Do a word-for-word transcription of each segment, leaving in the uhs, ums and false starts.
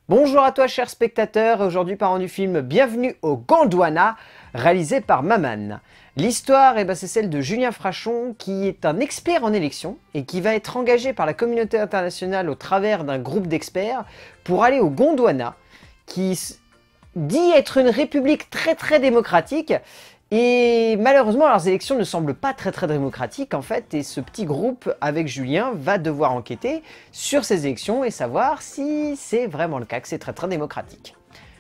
Bonjour à toi cher spectateur, aujourd'hui parlant du film Bienvenue au Gondwana, réalisé par Maman. L'histoire, eh ben, c'est celle de Julien Frachon, qui est un expert en élection et qui va être engagé par la communauté internationale au travers d'un groupe d'experts pour aller au Gondwana, qui dit être une république très très démocratique. Et malheureusement, leurs élections ne semblent pas très très démocratiques en fait, et ce petit groupe avec Julien va devoir enquêter sur ces élections et savoir si c'est vraiment le cas, que c'est très très démocratique.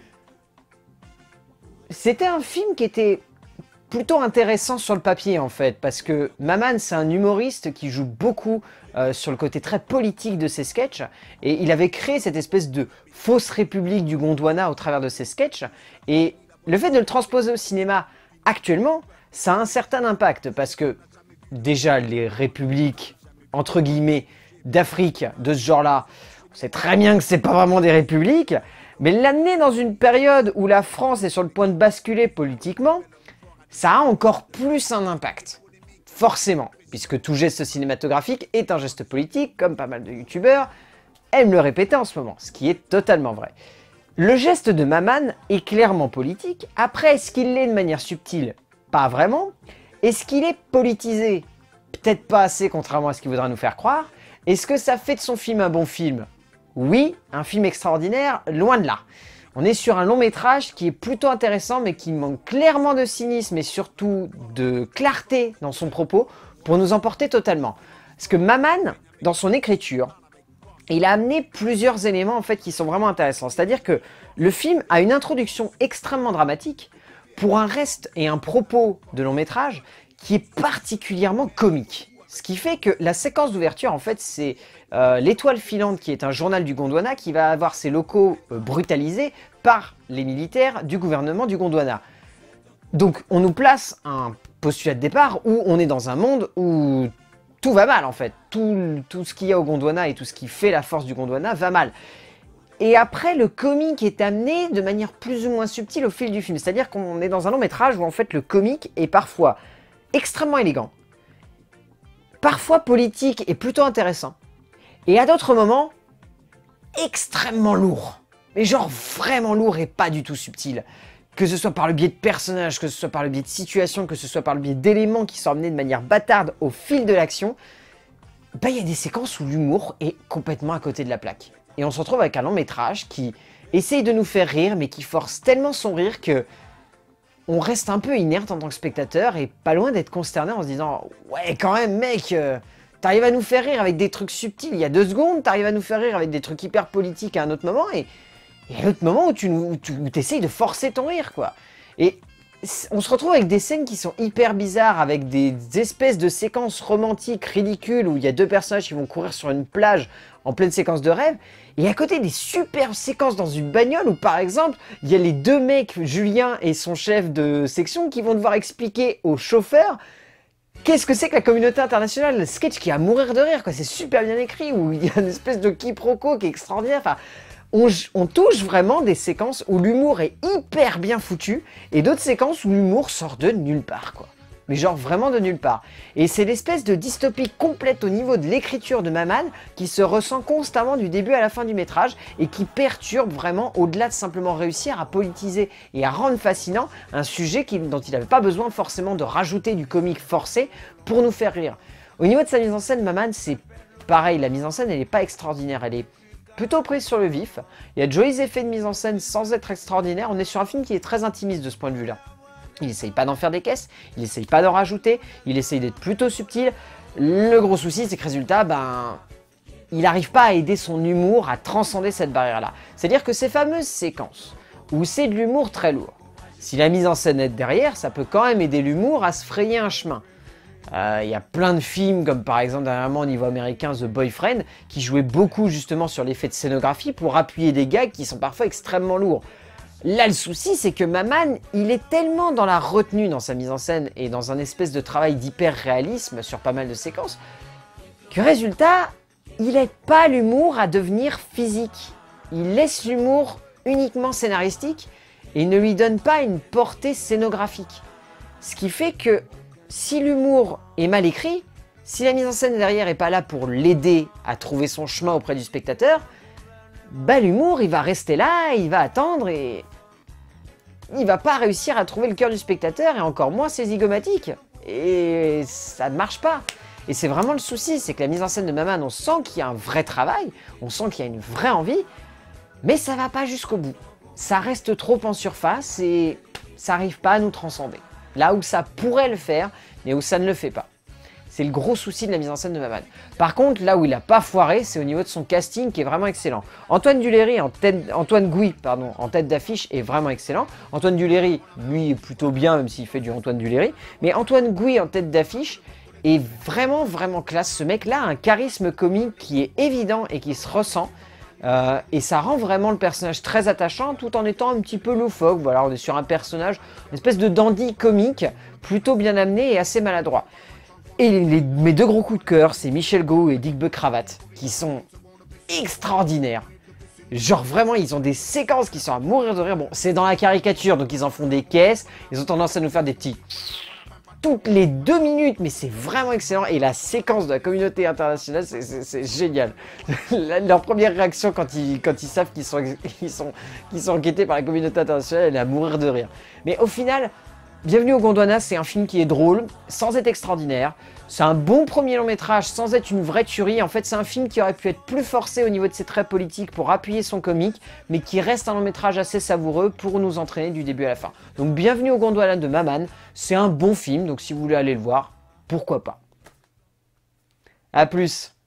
C'était un film qui était plutôt intéressant sur le papier en fait, parce que Maman c'est un humoriste qui joue beaucoup euh, sur le côté très politique de ses sketchs, et il avait créé cette espèce de fausse république du Gondwana au travers de ses sketchs, et le fait de le transposer au cinéma actuellement, ça a un certain impact parce que déjà les républiques, entre guillemets, d'Afrique de ce genre-là, on sait très bien que c'est pas vraiment des républiques, mais l'amener dans une période où la France est sur le point de basculer politiquement, ça a encore plus un impact. Forcément, puisque tout geste cinématographique est un geste politique, comme pas mal de youtubeurs aiment le répéter en ce moment, ce qui est totalement vrai. Le geste de Maman est clairement politique. Après, est-ce qu'il l'est de manière subtile? Pas vraiment. Est-ce qu'il est politisé? Peut-être pas assez, contrairement à ce qu'il voudra nous faire croire. Est-ce que ça fait de son film un bon film? Oui, un film extraordinaire, loin de là. On est sur un long métrage qui est plutôt intéressant, mais qui manque clairement de cynisme et surtout de clarté dans son propos pour nous emporter totalement. Parce que Maman, dans son écriture, il a amené plusieurs éléments en fait qui sont vraiment intéressants. C'est-à-dire que le film a une introduction extrêmement dramatique pour un reste et un propos de long métrage qui est particulièrement comique. Ce qui fait que la séquence d'ouverture, en fait, c'est euh, l'Étoile filante qui est un journal du Gondwana qui va avoir ses locaux euh, brutalisés par les militaires du gouvernement du Gondwana. Donc on nous place un postulat de départ où on est dans un monde où tout va mal en fait, tout, tout ce qu'il y a au Gondwana et tout ce qui fait la force du Gondwana va mal. Et après, le comique est amené de manière plus ou moins subtile au fil du film. C'est-à-dire qu'on est dans un long métrage où en fait le comique est parfois extrêmement élégant, parfois politique et plutôt intéressant, et à d'autres moments, extrêmement lourd. Mais genre vraiment lourd et pas du tout subtil. Que ce soit par le biais de personnages, que ce soit par le biais de situations, que ce soit par le biais d'éléments qui sont amenés de manière bâtarde au fil de l'action, bah, il y a des séquences où l'humour est complètement à côté de la plaque. Et on se retrouve avec un long métrage qui essaye de nous faire rire, mais qui force tellement son rire que on reste un peu inerte en tant que spectateur et pas loin d'être consterné en se disant « Ouais, quand même, mec, euh, t'arrives à nous faire rire avec des trucs subtils il y a deux secondes, t'arrives à nous faire rire avec des trucs hyper politiques à un autre moment, et... Il y a un autre moment où tu, où tu essayes de forcer ton rire, quoi. Et on se retrouve avec des scènes qui sont hyper bizarres, avec des espèces de séquences romantiques ridicules où il y a deux personnages qui vont courir sur une plage en pleine séquence de rêve. Et à côté des superbes séquences dans une bagnole où, par exemple, il y a les deux mecs, Julien et son chef de section, qui vont devoir expliquer au chauffeur qu'est-ce que c'est que la communauté internationale. Le sketch qui est à mourir de rire, quoi. C'est super bien écrit, où il y a une espèce de quiproquo qui est extraordinaire. Enfin, On, on touche vraiment des séquences où l'humour est hyper bien foutu et d'autres séquences où l'humour sort de nulle part, quoi. Mais genre vraiment de nulle part. Et c'est l'espèce de dystopie complète au niveau de l'écriture de Maman qui se ressent constamment du début à la fin du métrage et qui perturbe vraiment au-delà de simplement réussir à politiser et à rendre fascinant un sujet qui, dont il n'avait pas besoin forcément de rajouter du comique forcé pour nous faire rire. Au niveau de sa mise en scène, Maman, c'est pareil, la mise en scène elle n'est pas extraordinaire, elle est plutôt prise sur le vif. Il y a de jolis effets de mise en scène sans être extraordinaire. On est sur un film qui est très intimiste de ce point de vue-là. Il essaye pas d'en faire des caisses, il essaye pas d'en rajouter, il essaye d'être plutôt subtil. Le gros souci, c'est que résultat, ben, il n'arrive pas à aider son humour à transcender cette barrière-là. C'est-à-dire que ces fameuses séquences où c'est de l'humour très lourd, si la mise en scène est derrière, ça peut quand même aider l'humour à se frayer un chemin. Il euh, y a plein de films, comme par exemple dernièrement au niveau américain The Boyfriend, qui jouaient beaucoup justement sur l'effet de scénographie pour appuyer des gags qui sont parfois extrêmement lourds. Là, le souci, c'est que Maman, il est tellement dans la retenue dans sa mise en scène et dans un espèce de travail d'hyper-réalisme sur pas mal de séquences, que résultat, il n'aide pas l'humour à devenir physique. Il laisse l'humour uniquement scénaristique et ne lui donne pas une portée scénographique. Ce qui fait que si l'humour est mal écrit, si la mise en scène derrière n'est pas là pour l'aider à trouver son chemin auprès du spectateur, bah l'humour, il va rester là, il va attendre et... il va pas réussir à trouver le cœur du spectateur et encore moins ses zygomatiques. Et ça ne marche pas. Et c'est vraiment le souci, c'est que la mise en scène de Maman, on sent qu'il y a un vrai travail, on sent qu'il y a une vraie envie, mais ça va pas jusqu'au bout. Ça reste trop en surface et ça n'arrive pas à nous transcender. Là où ça pourrait le faire, mais où ça ne le fait pas. C'est le gros souci de la mise en scène de Maman. Par contre, là où il n'a pas foiré, c'est au niveau de son casting qui est vraiment excellent. Antoine Duléry, en tête, Antoine Gouy, pardon, en tête d'affiche est vraiment excellent. Antoine Duléry, lui, est plutôt bien, même s'il fait du Antoine Duléry. Mais Antoine Gouy en tête d'affiche est vraiment, vraiment classe. Ce mec-là a un charisme comique qui est évident et qui se ressent. Euh, et ça rend vraiment le personnage très attachant tout en étant un petit peu loufoque. Voilà, on est sur un personnage, une espèce de dandy comique, plutôt bien amené et assez maladroit. Et les, mes deux gros coups de cœur, c'est Michel Gohou et Dick Buck-Cravat, qui sont extraordinaires. Genre vraiment, ils ont des séquences qui sont à mourir de rire. Bon, c'est dans la caricature, donc ils en font des caisses. Ils ont tendance à nous faire des petits... toutes les deux minutes, mais c'est vraiment excellent. Et la séquence de la communauté internationale, c'est génial. Leur première réaction quand ils, quand ils savent qu'ils sont, qu'ils sont, qu'ils sont enquêtés par la communauté internationale, elle est à mourir de rire. Mais au final... Bienvenue au Gondwana, c'est un film qui est drôle, sans être extraordinaire. C'est un bon premier long métrage, sans être une vraie tuerie. En fait, c'est un film qui aurait pu être plus forcé au niveau de ses traits politiques pour appuyer son comique, mais qui reste un long métrage assez savoureux pour nous entraîner du début à la fin. Donc bienvenue au Gondwana de Maman, c'est un bon film, donc si vous voulez aller le voir, pourquoi pas. A plus.